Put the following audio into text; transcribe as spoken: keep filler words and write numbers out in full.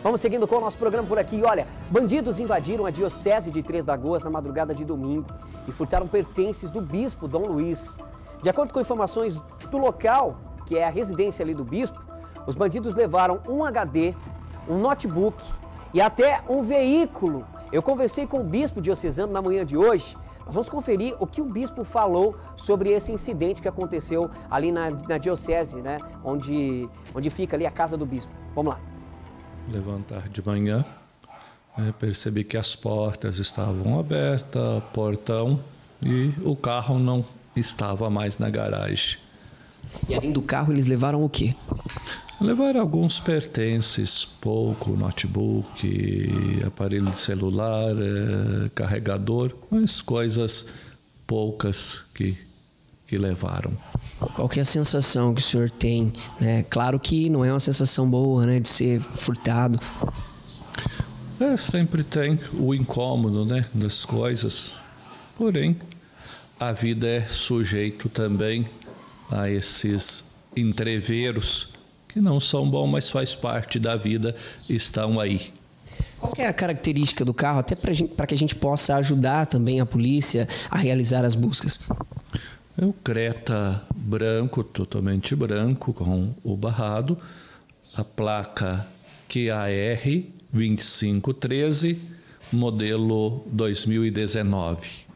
Vamos seguindo com o nosso programa por aqui. Olha, bandidos invadiram a diocese de Três Lagoas na madrugada de domingo e furtaram pertences do bispo Dom Luiz. De acordo com informações do local, que é a residência ali do bispo, os bandidos levaram um H D, um notebook e até um veículo. Eu conversei com o bispo diocesano na manhã de hoje. Nós vamos conferir o que o bispo falou sobre esse incidente que aconteceu ali na, na diocese, né? Onde, onde fica ali a casa do bispo. Vamos lá. Levantar de manhã, é, percebi que as portas estavam abertas, portão, e o carro não estava mais na garagem. E além do carro, eles levaram o quê? Levaram alguns pertences, pouco, notebook, aparelho de celular, é, carregador, mas coisas poucas que, que levaram. Qual que é a sensação que o senhor tem, né? Claro que não é uma sensação boa, né, de ser furtado. É, sempre tem o incômodo, né, das coisas. Porém, a vida é sujeito também a esses entreveros que não são bons, mas faz parte da vida, estão aí. Qual que é a característica do carro, até para que a gente possa ajudar também a polícia a realizar as buscas? É o Creta branco, totalmente branco, com o barrado, a placa Q A R vinte e cinco treze, modelo dois mil e dezenove.